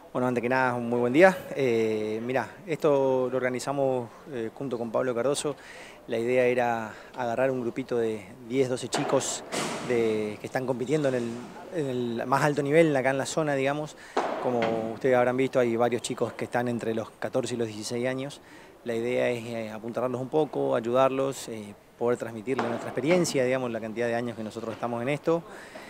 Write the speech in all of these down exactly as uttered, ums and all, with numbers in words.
Bueno, antes que nada, un muy buen día. Eh, mirá, esto lo organizamos eh, junto con Pablo Cardoso. La idea era agarrar un grupito de diez, doce chicos de, que están compitiendo en el, en el más alto nivel, acá en la zona, digamos. Como ustedes habrán visto, hay varios chicos que están entre los catorce y los dieciséis años. La idea es eh, apuntarlos un poco, ayudarlos, eh, poder transmitirles nuestra experiencia, digamos, la cantidad de años que nosotros estamos en esto.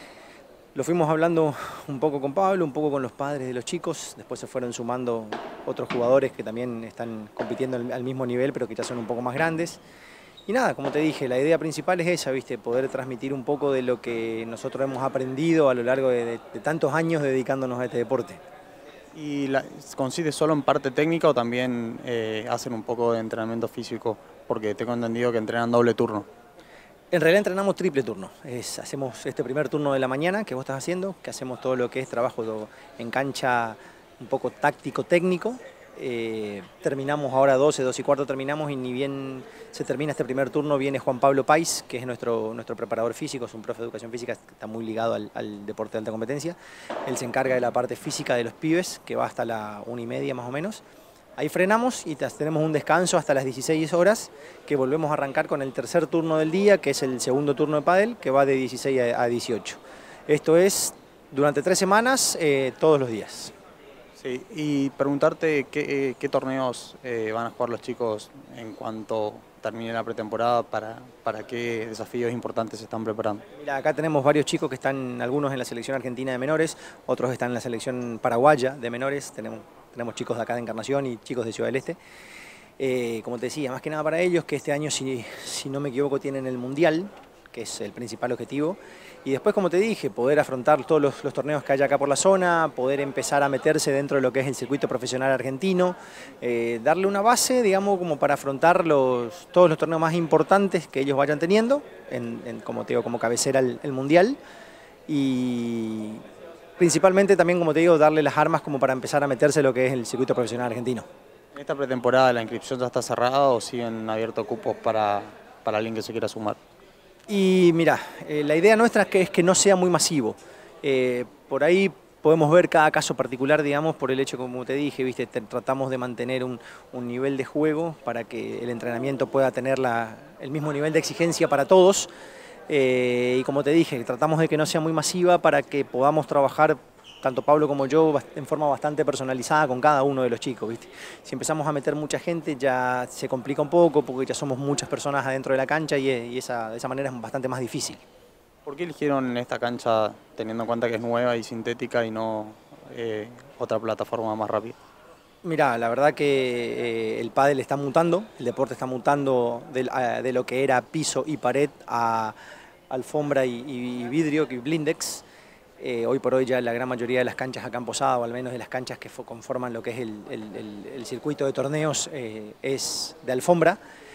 Lo fuimos hablando un poco con Pablo, un poco con los padres de los chicos, después se fueron sumando otros jugadores que también están compitiendo al mismo nivel, pero que ya son un poco más grandes. Y nada, como te dije, la idea principal es esa, ¿viste? Poder transmitir un poco de lo que nosotros hemos aprendido a lo largo de, de, de tantos años dedicándonos a este deporte. ¿Y la, consiste solo en parte técnica o también eh, hacen un poco de entrenamiento físico? Porque tengo entendido que entrenan doble turno. En realidad entrenamos triple turno. Es, hacemos este primer turno de la mañana que vos estás haciendo, que hacemos todo lo que es trabajo en cancha un poco táctico-técnico. Eh, terminamos ahora doce, doce y cuarto terminamos y ni bien se termina este primer turno viene Juan Pablo Pais, que es nuestro, nuestro preparador físico, es un profe de educación física, está muy ligado al, al deporte de alta competencia. Él se encarga de la parte física de los pibes, que va hasta la una y media más o menos. Ahí frenamos y tenemos un descanso hasta las dieciséis horas, que volvemos a arrancar con el tercer turno del día, que es el segundo turno de pádel, que va de dieciséis a dieciocho. Esto es durante tres semanas, eh, todos los días. Sí, y preguntarte qué, qué torneos eh, van a jugar los chicos en cuanto termine la pretemporada, para, para qué desafíos importantes se están preparando. Mira, acá tenemos varios chicos que están, algunos en la selección argentina de menores, otros están en la selección paraguaya de menores, tenemos, tenemos chicos de acá de Encarnación y chicos de Ciudad del Este. Eh, como te decía, más que nada para ellos, que este año, si, si no me equivoco, tienen el Mundial, que es el principal objetivo. Y después, como te dije, poder afrontar todos los, los torneos que hay acá por la zona, poder empezar a meterse dentro de lo que es el circuito profesional argentino, eh, darle una base, digamos, como para afrontar los, todos los torneos más importantes que ellos vayan teniendo, en, en, como te digo, como cabecera el, el Mundial. Y principalmente también, como te digo, darle las armas como para empezar a meterse en lo que es el circuito profesional argentino. ¿En esta pretemporada la inscripción ya está cerrada o siguen abiertos cupos para, para alguien que se quiera sumar? Y mira, eh, la idea nuestra es que, es que no sea muy masivo. Eh, por ahí podemos ver cada caso particular, digamos, por el hecho, como te dije, ¿viste? Te, tratamos de mantener un, un nivel de juego para que el entrenamiento pueda tener la, el mismo nivel de exigencia para todos. Eh, y como te dije, tratamos de que no sea muy masiva para que podamos trabajar tanto Pablo como yo, en forma bastante personalizada con cada uno de los chicos, ¿viste? Si empezamos a meter mucha gente ya se complica un poco porque ya somos muchas personas adentro de la cancha y, y esa, de esa manera es bastante más difícil. ¿Por qué eligieron esta cancha teniendo en cuenta que es nueva y sintética y no eh, otra plataforma más rápida? Mirá, la verdad que eh, el pádel está mutando, el deporte está mutando de, a, de lo que era piso y pared a alfombra y, y vidrio, y blindex. Eh, hoy por hoy ya la gran mayoría de las canchas acá en Posada, o al menos de las canchas que conforman lo que es el, el, el, el circuito de torneos, eh, es de alfombra.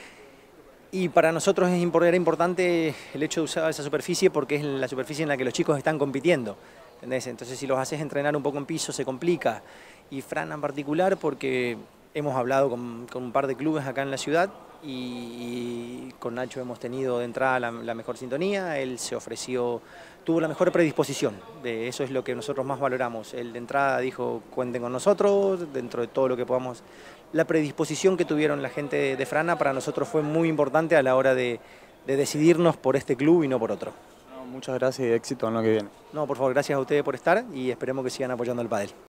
Y para nosotros es, era importante el hecho de usar esa superficie porque es la superficie en la que los chicos están compitiendo, ¿entendés? Entonces si los haces entrenar un poco en piso se complica. Y Fran en particular porque hemos hablado con, con un par de clubes acá en la ciudad y, y con Nacho hemos tenido de entrada la, la mejor sintonía, él se ofreció, tuvo la mejor predisposición, de eso es lo que nosotros más valoramos. Él de entrada dijo, cuenten con nosotros, dentro de todo lo que podamos. La predisposición que tuvieron la gente de, de Frana para nosotros fue muy importante a la hora de, de decidirnos por este club y no por otro. No, muchas gracias y éxito en lo que viene. No, por favor, gracias a ustedes por estar y esperemos que sigan apoyando al pádel.